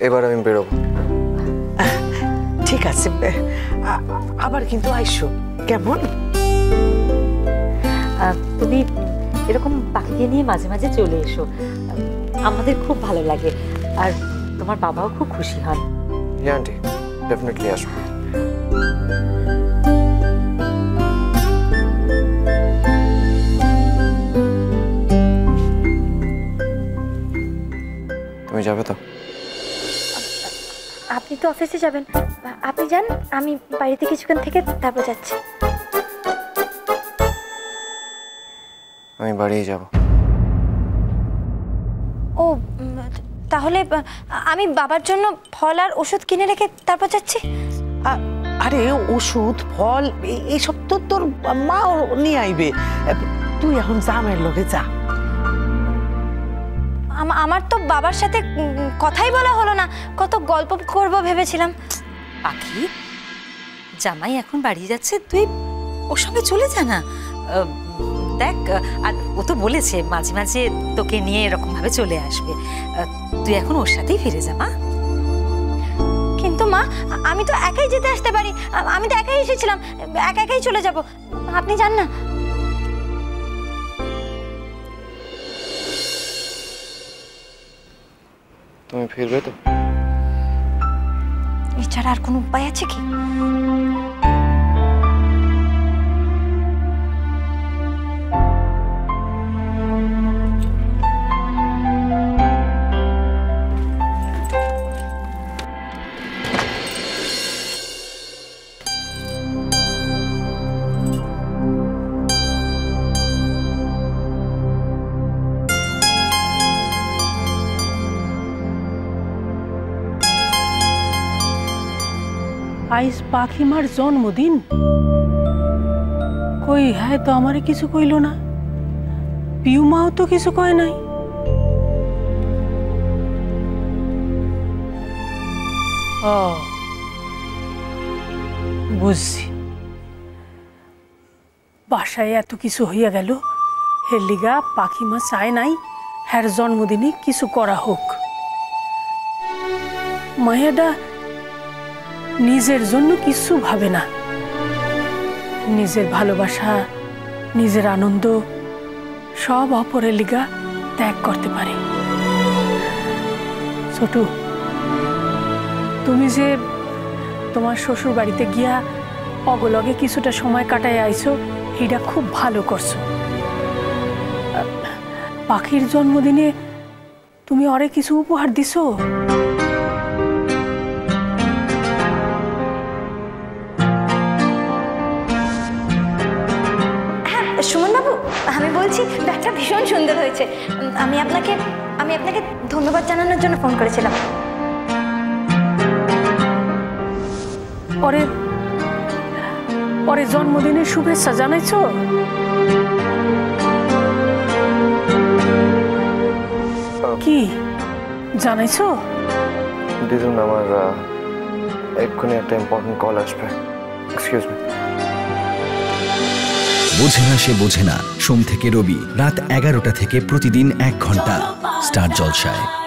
এবার আমি বেরোবো। ঠিক আছে, আবার কিন্তু আইসো কেমন? তুমি এরকম পাখিকে নিয়ে মাঝে মাঝে চলে এসো, আমাদের খুব ভালো লাগে, আর তোমার বাবাও খুব খুশি হন। হ্যাঁ আন্টি, ডেফিনেটলি আসবো। তুমি যাবে তো? আপনি তো অফিসে যাবেন, আপনি যান, আমি বাড়িতে কিছুক্ষণ থেকে তারপর যাচ্ছি। আমি বাড়িই যাব। ও তাহলে আমি বাবার জন্য ফল আর ওষুধ কিনে রেখে তারপর যাচ্ছি। আরে ওষুধ ফল এইসব তো তোর মাও নিয়ে আইবে, তুই এখন জামাইয়ের লগে যা। আমার তো বাবার সাথে কথাই বলা হলো না, কত গল্প করব ভেবেছিলাম। পাখি, জামাই এখন বাড়ি যাচ্ছে, তুই ওর সঙ্গে চলে যা না। দেখ, আর ও তো বলেছে মাঝে মাঝে তোকে নিয়ে এরকম ভাবে চলে আসবে, তুই এখন ওর সাথেই ফিরে যা মা। কিন্তু মা, আমি তো একাই যেতে আসতে পারি, আমি তো একাই এসেছিলাম, একাই চলে যাব, আপনি যান না। তুমি ফিরবে তো? এছাড়া আর কোনো উপায় আছে কি? আইস পাখিমার জন্মদিন, কই হ্যাঁ তো আমারে কিছু কইল না, পিউ মাও তো কিছু কয় নাই। ও বুঝছি, বাসায় এত কিছু হইয়া গেল, হের লিগা পাখিমা চায় নাই হ্যার জন্মদিনে কিছু করা হোক। মায়াডা নিজের জন্য কিছু ভাবে না, নিজের ভালোবাসা, নিজের আনন্দ সব অপরের লিগা ত্যাগ করতে পারে। ছোট, তুমি যে তোমার শ্বশুর বাড়িতে গিয়া অগলগে কিছুটা সময় কাটায় আইছো, এটা খুব ভালো করছো। পাখির জন্মদিনে তুমি অরে কিছু উপহার দিছো? সুমন বাবু, আমি বলছি ব্যাগটা ভীষণ সুন্দর হয়েছে, আমি আপনাকে ধন্যবাদ জানানোর জন্য ফোন করেছিলাম। পরে জন্মদিনের শুভেচ্ছা জানাইছো? কি জানাইছো? দিদুন, আমার এক্ষুনি একটা ইম্পর্টেন্ট কল আসবে, এক্সকিউজ মি। বোঝে না সে বোঝে না, সোম থেকে রবি রাত 11টা থেকে প্রতিদিন 1 ঘন্টা স্টার জলসায়।